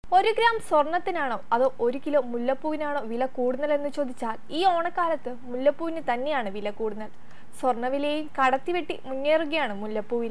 1 gram സ്വർണത്തിനാണോ അതോ 1 kilo മുല്ലപ്പൂവിനാണോ വില കൂടുതലെന്ന് ചോദിച്ചാൽ ഈ ഓണക്കാലത്ത് മുല്ലപ്പൂവിന് തന്നെയാണ് വില കൂടുതൽ. സ്വർണ്ണവിലയും കടത്തിവെട്ടി മുന്നേറുകയാണ് മുല്ലപ്പൂവില.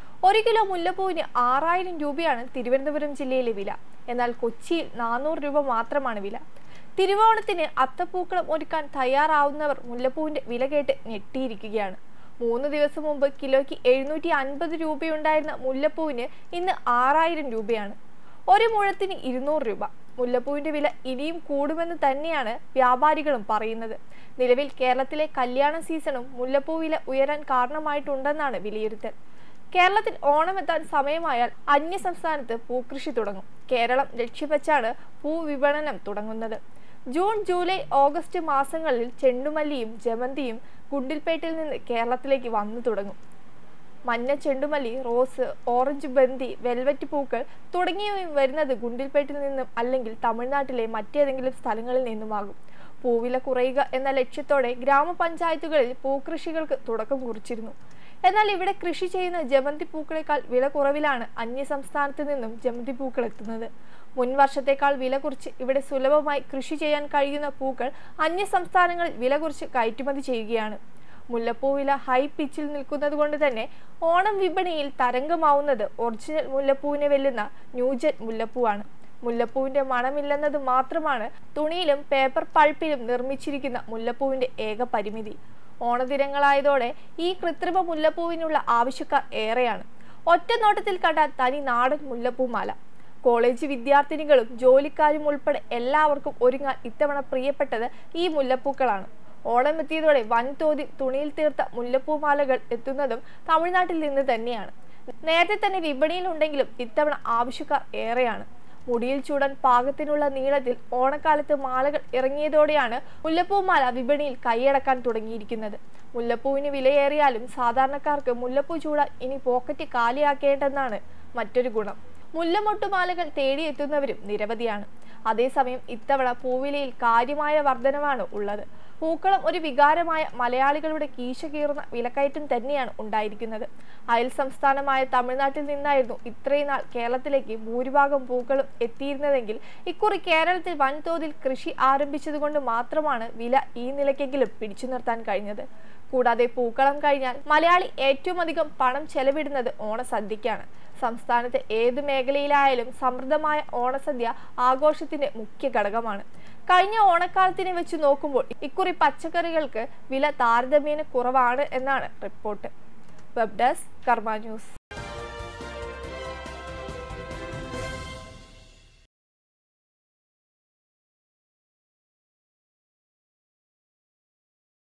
1 കിലോ മുല്ലപ്പൂവിന് 6000 രൂപയാണ് തിരുവനന്തപുരം ജില്ലയിലെ വില. എന്നാൽ കൊച്ചിയിൽ 400 രൂപ മാത്രമാണ് വില. തിരുവോണത്തിന് അത്തപ്പൂക്കളം ഒരുക്കാൻ തയ്യാറാവുന്നവർ മുല്ലപ്പൂവിന്റെ വില കേട്ട് ഞെട്ടിയിരിക്കുകയാണ്. 3 ദിവസം മുമ്പ് കിലോയ്ക്ക് 750 രൂപയുണ്ടായിരുന്ന മുല്ലപ്പൂവിന് ഇന്ന് 6000 രൂപയാണ്. ഒരു മുഴത്തിന് 200 രൂപ. മുല്ലപ്പൂവിന്റെ വില ഇനിയും കൂടുമെന്ന് തന്നെയാണ് വ്യാപാരികളും പറയുന്നത്. നിലവിൽ കേരളത്തിലെ കല്യാണ സീസണും മുല്ലപ്പൂ വില ഉയരാൻ കാരണമായിട്ടുണ്ടെന്നാണ് വിലയിരുത്തൽ. കേരളത്തിൽ ഓണമെത്താൻ സമയമായാൽ അന്യ സംസ്ഥാനത്ത് പൂക്കൃഷി തുടങ്ങും. കേരളം ലക്ഷ്യവെച്ചാണ് പൂവിപണനം തുടങ്ങുന്നത്. ജൂൺ, ജൂലൈ, ഓഗസ്റ്റ് മാസങ്ങളിൽ ചെണ്ടുമല്ലിയും ജമന്തിയും ഗുണ്ടിൽപേട്ടിൽ നിന്ന് കേരളത്തിലേക്ക് വന്നു തുടങ്ങും. മഞ്ഞ ചെണ്ടുമല്ലി, റോസ്, ഓറഞ്ച് ബന്തി, വെൽവെറ്റ് പൂക്കൾ തുടങ്ങിയവയും വരുന്നത് ഗുണ്ടിൽപേട്ടിൽ നിന്നും അല്ലെങ്കിൽ തമിഴ്നാട്ടിലെ മറ്റേതെങ്കിലും സ്ഥലങ്ങളിൽ നിന്നുമാകും. പൂവില കുറയുക എന്ന ലക്ഷ്യത്തോടെ ഗ്രാമപഞ്ചായത്തുകളിൽ പൂക്കൃഷികൾക്ക് തുടക്കം കുറിച്ചിരുന്നു. എന്നാൽ ഇവിടെ കൃഷി ചെയ്യുന്ന ജമന്തി പൂക്കളേക്കാൾ വില കുറവിലാണ് അന്യ സംസ്ഥാനത്ത് നിന്നും ജമന്തി പൂക്കൾ എത്തുന്നത്. മുൻ വർഷത്തേക്കാൾ വില കുറച്ച് ഇവിടെ സുലഭമായി കൃഷി ചെയ്യാൻ കഴിയുന്ന പൂക്കൾ അന്യ സംസ്ഥാനങ്ങളിൽ വില കുറച്ച് കയറ്റുമതി ചെയ്യുകയാണ്. മുല്ലപ്പൂവില ഹൈ പിച്ചിൽ നിൽക്കുന്നത് കൊണ്ട് തന്നെ ഓണം വിപണിയിൽ തരംഗമാവുന്നത് ഒറിജിനൽ മുല്ലപ്പൂവിനെ വെല്ലുന്ന ന്യൂജൻ മുല്ലപ്പൂവാണ്. മുല്ലപ്പൂവിന്റെ മണമില്ലെന്നത് മാത്രമാണ് തുണിയിലും പേപ്പർ പൾപ്പിലും നിർമ്മിച്ചിരിക്കുന്ന മുല്ലപ്പൂവിന്റെ ഏക പരിമിതി. ഓണദിനങ്ങളായതോടെ ഈ കൃത്രിമ മുല്ലപ്പൂവിനുള്ള ആവശ്യക്കാർ ഏറെയാണ്. ഒറ്റ നോട്ടത്തിൽ കണ്ടാൽ തനി നാടൻ മുല്ലപ്പൂമാല. കോളേജ് വിദ്യാർത്ഥിനികളും ജോലിക്കാരും ഉൾപ്പെടെ എല്ലാവർക്കും ഒരുങ്ങാൻ ഇത്തവണ പ്രിയപ്പെട്ടത് ഈ മുല്ലപ്പൂക്കളാണ്. ഓണം എത്തിയതോടെ വൻതോതിൽ തുണിയിൽ തീർത്ത മുല്ലപ്പൂമാലകൾ എത്തുന്നതും തമിഴ്നാട്ടിൽ നിന്ന് തന്നെയാണ്. നേരത്തെ തന്നെ വിപണിയിൽ ഉണ്ടെങ്കിലും ഇത്തവണ ആവശ്യക്കാർ ഏറെയാണ്. മുടിയിൽ ചൂടാൻ പാകത്തിനുള്ള നീളത്തിൽ ഓണക്കാലത്ത് മാലകൾ ഇറങ്ങിയതോടെയാണ് മുല്ലപ്പൂമാല വിപണിയിൽ കൈയടക്കാൻ തുടങ്ങിയിരിക്കുന്നത്. മുല്ലപ്പൂവിന് വിലയേറിയാലും സാധാരണക്കാർക്ക് മുല്ലപ്പൂ ചൂടാൻ ഇനി പോക്കറ്റ് കാലിയാക്കേണ്ടെന്നാണ് മറ്റൊരു ഗുണം. മുല്ലമൊട്ടുമാലകൾ തേടിയെത്തുന്നവരും നിരവധിയാണ്. അതേസമയം ഇത്തവണ പൂവിലയിൽ കാര്യമായ വർധനവാണ് ഉള്ളത്. പൂക്കളം ഒരു വികാരമായ മലയാളികളുടെ കീശ കീറുന്ന വിലക്കയറ്റം തന്നെയാണ് ഉണ്ടായിരിക്കുന്നത്. അയൽ സംസ്ഥാനമായ തമിഴ്നാട്ടിൽ നിന്നായിരുന്നു ഇത്രയും നാൾ കേരളത്തിലേക്ക് ഭൂരിഭാഗം പൂക്കളും എത്തിയിരുന്നതെങ്കിൽ ഇക്കുറി കേരളത്തിൽ വൻതോതിൽ കൃഷി ആരംഭിച്ചതുകൊണ്ട് മാത്രമാണ് വില ഈ നിലയ്ക്കെങ്കിലും പിടിച്ചു നിർത്താൻ കഴിഞ്ഞത്. കൂടാതെ പൂക്കളം കഴിഞ്ഞാൽ മലയാളി ഏറ്റവും അധികം പണം ചെലവിടുന്നത് ഓണസദ്യക്കാണ്. സംസ്ഥാനത്തെ ഏത് മേഖലയിലായാലും സമൃദ്ധമായ ഓണസദ്യ ആഘോഷത്തിന്റെ മുഖ്യ ഘടകമാണ്. കഴിഞ്ഞ ഓണക്കാലത്തിനെ വെച്ച് നോക്കുമ്പോൾ ഇക്കുറി പച്ചക്കറികൾക്ക് വില താരതമ്യേന കുറവാണ് എന്നാണ് report. Web desk Karma news.